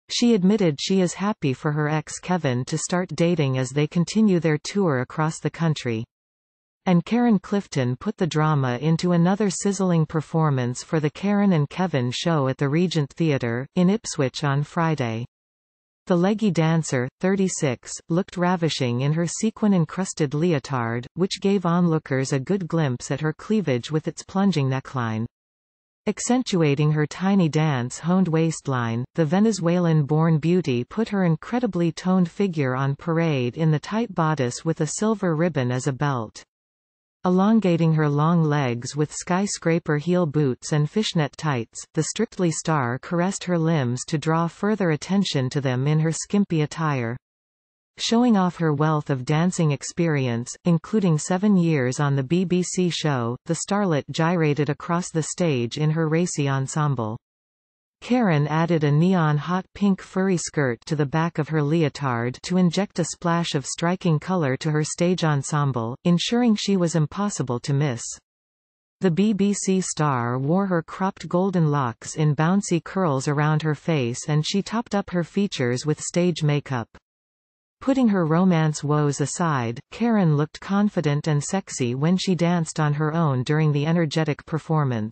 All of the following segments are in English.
She admitted she is happy for her ex Kevin to start dating as they continue their tour across the country. And Karen Clifton put the drama into another sizzling performance for the Karen and Kevin show at the Regent Theatre, in Ipswich on Friday. The leggy dancer, 36, looked ravishing in her sequin-encrusted leotard, which gave onlookers a good glimpse at her cleavage with its plunging neckline. Accentuating her tiny dance-honed waistline, the Venezuelan-born beauty put her incredibly toned figure on parade in the tight bodice with a silver ribbon as a belt. Elongating her long legs with skyscraper heel boots and fishnet tights, the Strictly star caressed her limbs to draw further attention to them in her skimpy attire. Showing off her wealth of dancing experience, including 7 years on the BBC show, the starlet gyrated across the stage in her racy ensemble. Karen added a neon hot pink furry skirt to the back of her leotard to inject a splash of striking color to her stage ensemble, ensuring she was impossible to miss. The BBC star wore her cropped golden locks in bouncy curls around her face, and she topped up her features with stage makeup. Putting her romance woes aside, Karen looked confident and sexy when she danced on her own during the energetic performance.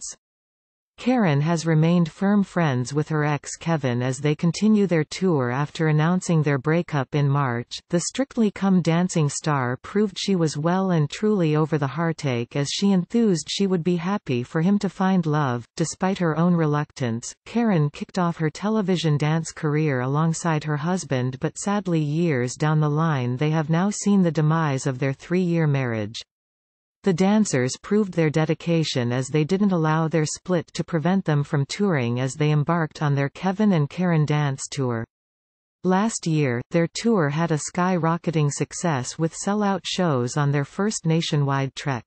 Karen has remained firm friends with her ex Kevin as they continue their tour after announcing their breakup in March. The Strictly Come Dancing star proved she was well and truly over the heartache as she enthused she would be happy for him to find love. Despite her own reluctance, Karen kicked off her television dance career alongside her husband, but sadly years down the line they have now seen the demise of their 3-year marriage. The dancers proved their dedication as they didn't allow their split to prevent them from touring as they embarked on their Kevin and Karen dance tour. Last year, their tour had a skyrocketing success with sell-out shows on their first nationwide trek.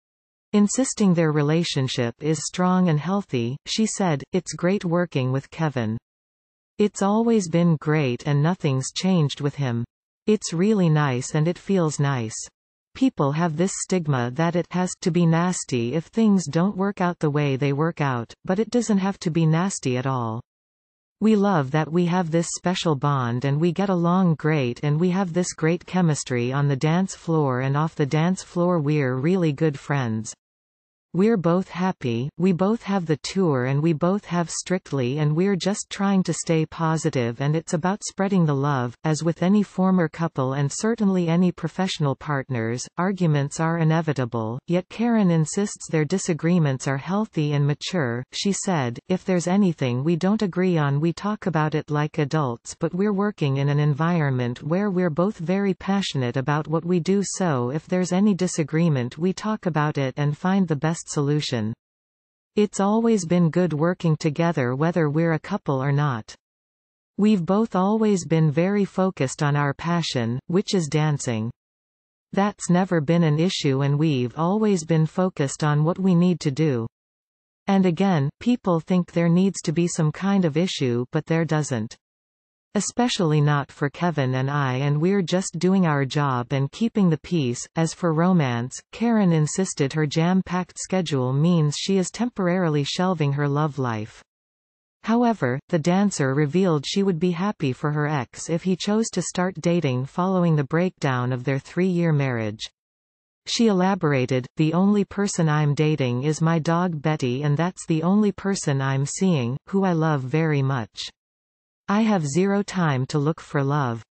Insisting their relationship is strong and healthy, she said, "It's great working with Kevin. It's always been great and nothing's changed with him. It's really nice and it feels nice. People have this stigma that it has to be nasty if things don't work out the way they work out, but it doesn't have to be nasty at all. We love that we have this special bond and we get along great and we have this great chemistry on the dance floor and off the dance floor. We're really good friends. We're both happy, we both have the tour and we both have Strictly and we're just trying to stay positive and it's about spreading the love." As with any former couple and certainly any professional partners, arguments are inevitable, yet Karen insists their disagreements are healthy and mature. She said, "If there's anything we don't agree on we talk about it like adults, but we're working in an environment where we're both very passionate about what we do, so if there's any disagreement we talk about it and find the best solution. It's always been good working together whether we're a couple or not. We've both always been very focused on our passion, which is dancing. That's never been an issue and we've always been focused on what we need to do. And again, people think there needs to be some kind of issue, but there doesn't. Especially not for Kevin and I, and we're just doing our job and keeping the peace." As for romance, Karen insisted her jam-packed schedule means she is temporarily shelving her love life. However, the dancer revealed she would be happy for her ex if he chose to start dating following the breakdown of their 3-year marriage. She elaborated, "The only person I'm dating is my dog Betty, and that's the only person I'm seeing, who I love very much. I have zero time to look for love.